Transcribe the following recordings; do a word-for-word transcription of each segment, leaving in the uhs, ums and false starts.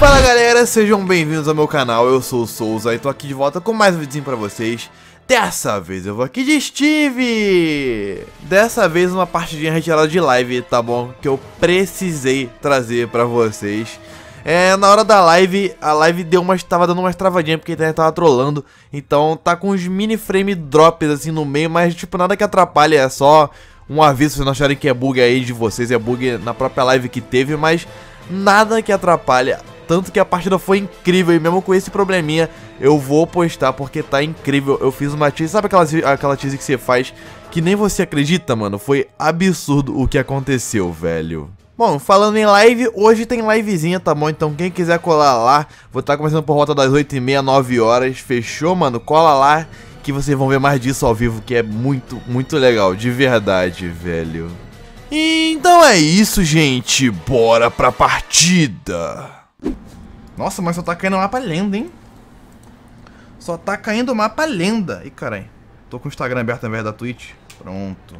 Fala galera, sejam bem-vindos ao meu canal, eu sou o Souza e tô aqui de volta com mais um vídeo pra vocês. Dessa vez eu vou aqui de Steve! Dessa vez uma partidinha retirada de live, tá bom? Que eu precisei trazer pra vocês. É, na hora da live, a live deu umas, tava dando umas travadinhas porque a internet tava trolando. Então tá com uns mini frame drops assim no meio, mas tipo nada que atrapalhe, é só um aviso se vocês não acharem que é bug aí de vocês, é bug na própria live que teve, mas nada que atrapalhe. Tanto que a partida foi incrível e mesmo com esse probleminha eu vou postar porque tá incrível. Eu fiz uma tease, sabe aquela, aquela tease que você faz que nem você acredita, mano? Foi absurdo o que aconteceu, velho. Bom, falando em live, hoje tem livezinha, tá bom? Então quem quiser colar lá, vou estar começando por volta das oito e meia, nove horas. Fechou, mano? Cola lá que vocês vão ver mais disso ao vivo, que é muito, muito legal, de verdade, velho. Então é isso, gente. Bora pra partida. Nossa, mas só tá caindo mapa lenda, hein? Só tá caindo mapa lenda. Ih, carai. Tô com o Instagram aberto ao invés da Twitch. Pronto.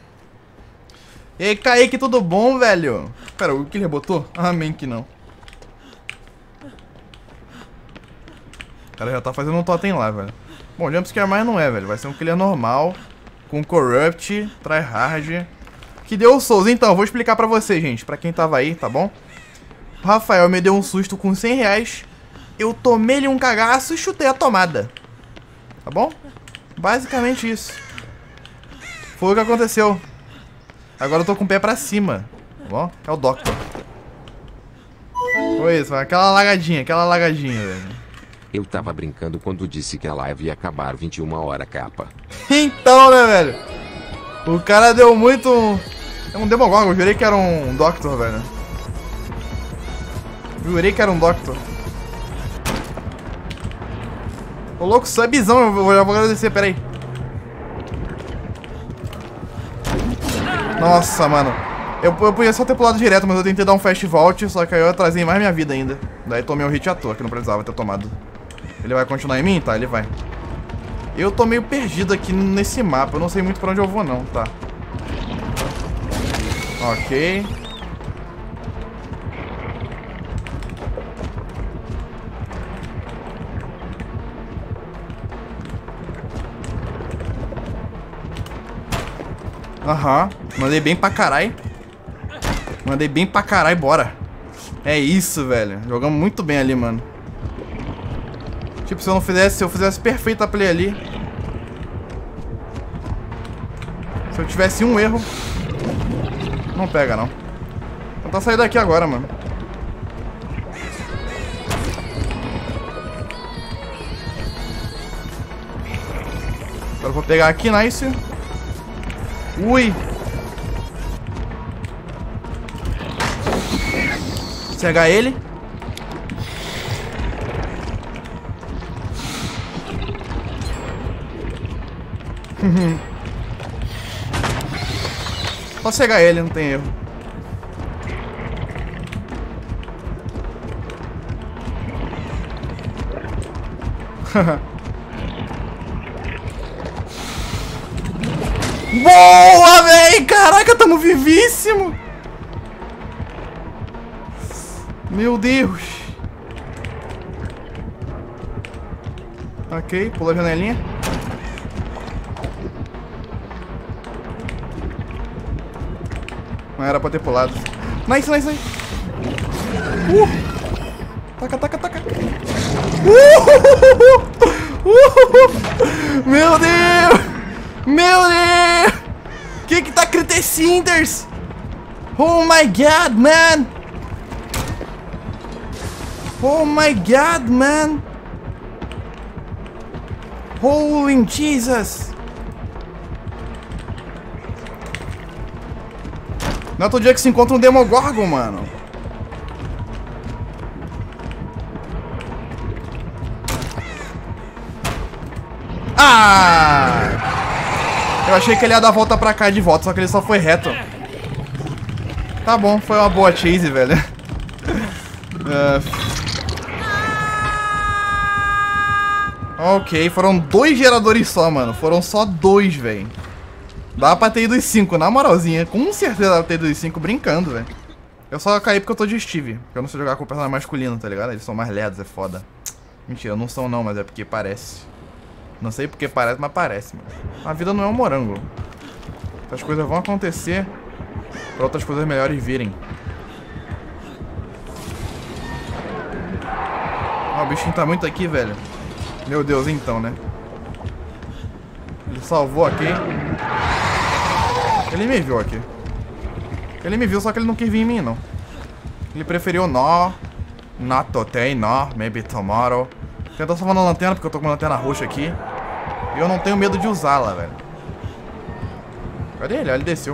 E aí, Kaique, tudo bom, velho? Pera, o que ele rebotou? Amém que não. O cara já tá fazendo um totem lá, velho. Bom, jumpscare mais não é, velho. Vai ser um killer normal. Com corrupt, tryhard. Que deu o Souls. Então, vou explicar pra vocês, gente. Pra quem tava aí, tá bom? O Rafael me deu um susto com cem reais. Eu tomei-lhe um cagaço e chutei a tomada. Tá bom? Basicamente isso. Foi o que aconteceu. Agora eu tô com o pé pra cima. Tá bom? É o Doctor. Foi isso, aquela lagadinha, aquela lagadinha, velho. Eu tava brincando quando disse que a live ia acabar vinte e uma horas, capa. Então, né, velho? O cara deu muito... É um Demogorgon, eu jurei que era um Doctor, velho. Jurei que era um Doctor. Ô louco, subzão, eu vou, já vou agradecer, peraí. Nossa, mano. Eu, eu podia só ter pulado direto, mas eu tentei dar um fast vault, só que aí eu atrasei mais minha vida ainda. Daí tomei um hit à toa, que não precisava ter tomado. Ele vai continuar em mim? Tá, ele vai. Eu tô meio perdido aqui nesse mapa, eu não sei muito pra onde eu vou não, tá. Ok. Aham, mandei bem pra carai. Mandei bem pra carai, bora. É isso, velho. Jogamos muito bem ali, mano. Tipo, se eu não fizesse, se eu fizesse perfeita play ali. Se eu tivesse um erro. Não pega, não. Vou tentar sair daqui agora, mano. Agora eu vou pegar aqui, nice. Ui! Cegar ele. Só cegar ele, não tem erro. Boa, véi! Caraca, tamo vivíssimo! Meu Deus! Ok, pula a janelinha. Não era pra ter pulado. Nice, nice, nice! Uh! Taca, taca, taca! Uh! Uh! Meu Deus! Meu Deus! Que que tá Critecinders? Oh my god, man! Oh my god, man! Holy Jesus! No outro dia que se encontra um Demogorgon, mano. Ah! Eu achei que ele ia dar a volta pra cá de volta, só que ele só foi reto. Tá bom, foi uma boa chase, velho. uh... Ok, foram dois geradores só, mano. Foram só dois, velho. Dá pra ter ido os cinco, na moralzinha. Com certeza dá pra ter ido os cinco brincando, velho. Eu só caí porque eu tô de Steve. Porque eu não sei jogar com o personagem masculino, tá ligado? Eles são mais lerdos, é foda. Mentira, não são não, mas é porque parece. Não sei porque parece, mas parece, mano. A vida não é um morango. Essas coisas vão acontecer pra outras coisas melhores virem. Ó, o bichinho tá muito aqui, velho. Meu Deus, então, né? Ele salvou aqui. Ele me viu aqui. Ele me viu, só que ele não quis vir em mim, não. Ele preferiu no. Not today, no. Maybe tomorrow. Tentou salvar na lanterna, porque eu tô com uma lanterna roxa aqui. E eu não tenho medo de usá-la, velho. Cadê ele? Ah, ele desceu.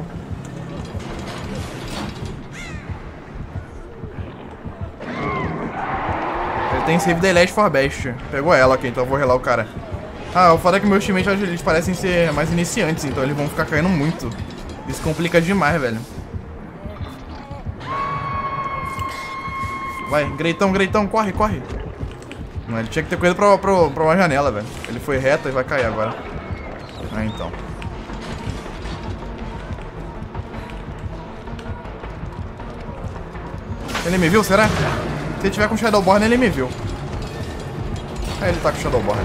Ele tem save the last for best. Pegou ela aqui, então eu vou relar o cara. Ah, o foda é que meus teammates, eles parecem ser mais iniciantes, então eles vão ficar caindo muito. Isso complica demais, velho. Vai, Greitão, Greitão, corre, corre. Não, ele tinha que ter corrido pra, pra, pra uma janela, velho. Ele foi reto e vai cair agora. Ah, então. Ele me viu, será? Se ele tiver com Shadowborn, ele me viu. Ah, ele tá com Shadowborn.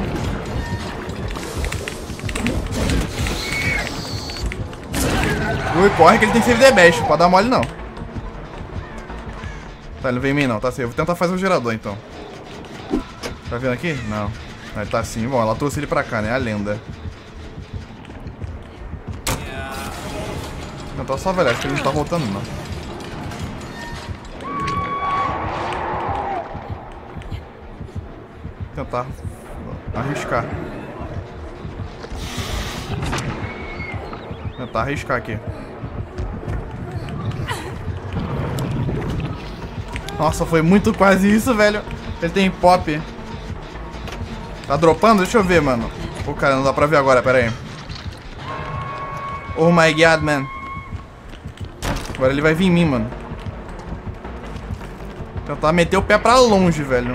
Ui, corre que ele tem save the best. Pode dar mole, não. Tá, ele não vem em mim, não. Tá assim. Eu vou tentar fazer o gerador, então. Tá vendo aqui? Não. Ele tá assim. Bom, ela trouxe ele pra cá, né? A lenda. Não, tá só velho. Acho que ele não tá voltando, não. Tentar arriscar. Tentar arriscar aqui. Nossa, foi muito quase isso, velho. Ele tem pop. Tá dropando? Deixa eu ver, mano. Pô, cara, não dá pra ver agora, pera aí. Oh my god, man. Agora ele vai vir em mim, mano. Tentar meter o pé pra longe, velho.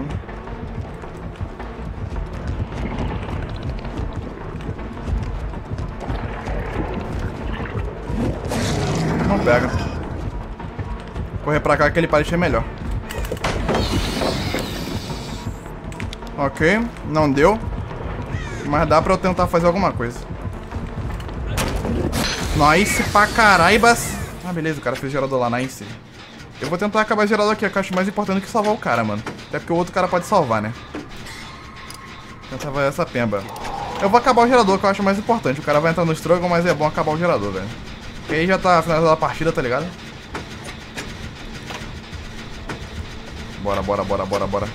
Não pega. Correr pra cá, aquele pallet é melhor. Ok, não deu. Mas dá pra eu tentar fazer alguma coisa. Nice pra caraibas. Ah, beleza, o cara fez gerador lá, nice. Eu vou tentar acabar o gerador aqui, que eu acho mais importante que salvar o cara, mano. Até porque o outro cara pode salvar, né? Tentar fazer essa pemba. Eu vou acabar o gerador, que eu acho mais importante. O cara vai entrar no struggle, mas é bom acabar o gerador, velho. Porque aí já tá finalizada a partida, tá ligado? Bora, bora, bora, bora, bora.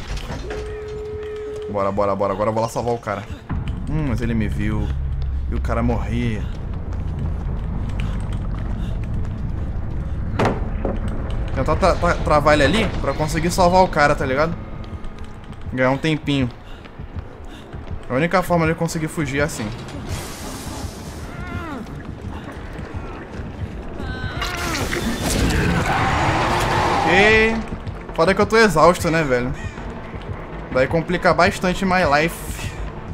Bora, bora, bora. Agora eu vou lá salvar o cara. Hum, mas ele me viu. E o cara morrer. Tentar tra tra travar ele ali pra conseguir salvar o cara, tá ligado? Ganhar um tempinho. A única forma de conseguir fugir é assim. Ok. Foda que eu tô exausto, né, velho? Daí complica bastante my life.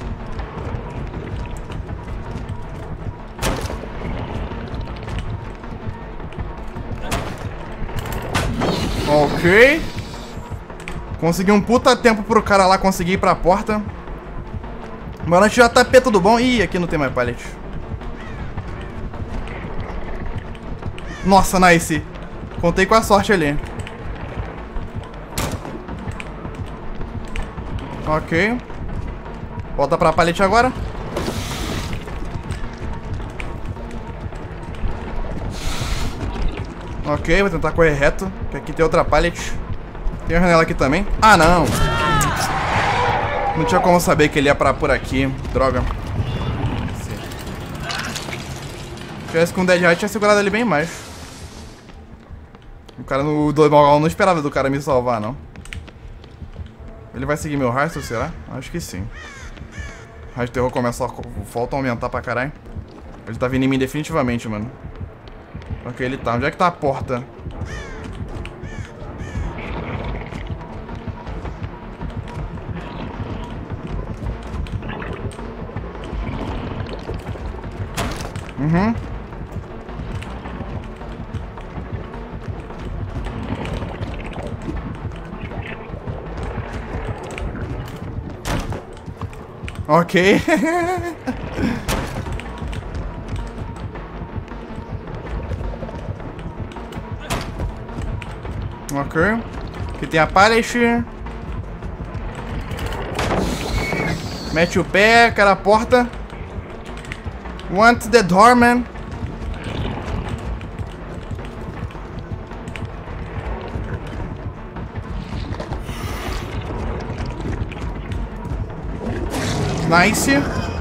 Ok. Consegui um puta tempo pro cara lá conseguir ir pra porta. Boa noite, J P, tudo bom? Ih, aqui não tem mais pallet. Nossa, nice. Contei com a sorte ali. Ok. Volta pra pallet agora. Ok, vou tentar correr reto, que aqui tem outra pallet. Tem uma janela aqui também. Ah, não. Não tinha como saber que ele ia pra por aqui. Droga. Se tivesse com o Dead Eye, tinha segurado ele bem mais. O cara no do não esperava do cara me salvar, não. Ele vai seguir meu rastro, será? Acho que sim. O rastro de terror começa a falta a aumentar pra caralho. Ele tá vindo em mim definitivamente, mano. Ok, ele tá. Onde é que tá a porta? Uhum. Ok. Ok. Aqui tem a pallet. Mete o pé, cara, a porta. Want the doorman. Nice.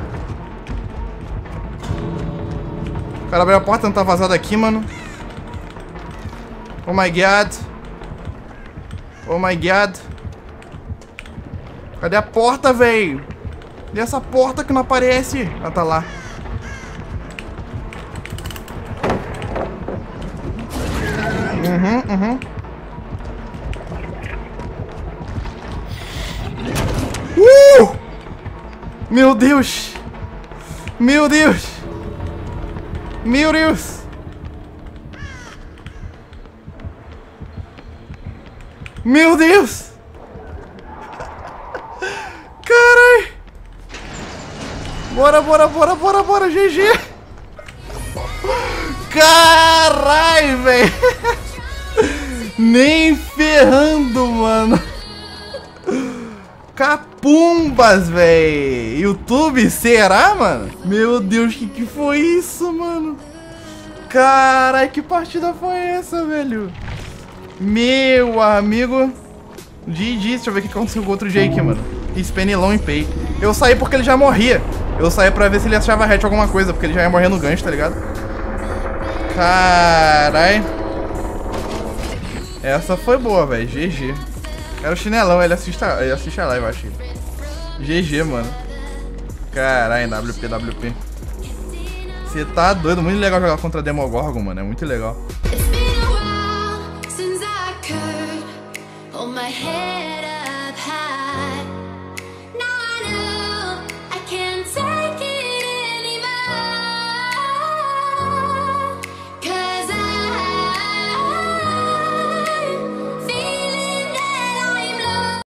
O cara abriu a porta, não tá vazado aqui, mano. Oh my god. Oh my god. Cadê a porta, velho? Cadê essa porta que não aparece? Ah, tá lá. Uhum, uhum. Uh! Meu Deus! Meu Deus! Meu Deus! Meu Deus! Carai! Bora, bora, bora, bora, bora, G G! Carai, velho! Nem ferrando, mano! Capumbas, véi! YouTube, será, mano? Meu Deus, que que foi isso, mano? Carai, que partida foi essa, velho? Meu amigo. G G, deixa eu ver o que aconteceu com o outro Jake, mano. Spenilon em pay. Eu saí porque ele já morria. Eu saí pra ver se ele achava hatch alguma coisa, porque ele já ia morrer no gancho, tá ligado? Carai. Essa foi boa, velho. G G. Era o chinelão, ele assiste a, ele assiste a live, eu acho. G G, mano. Caralho, W P, W P. Você tá doido, muito legal jogar contra Demogorgon, mano. É muito legal. Hold my head up high.